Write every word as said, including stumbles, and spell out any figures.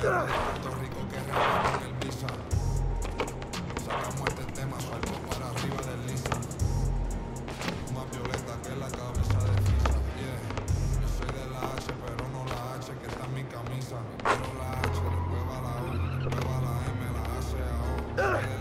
perro de Puerto Rico que regalan el visa. Sacamos este tema, suelto para arriba del lisa. Más violeta que la cabeza de Fisa. Yeah, yo soy de la H, pero no la H que está en mi camisa. Pero la H, después va la U, después va la M, la A, C, A, O.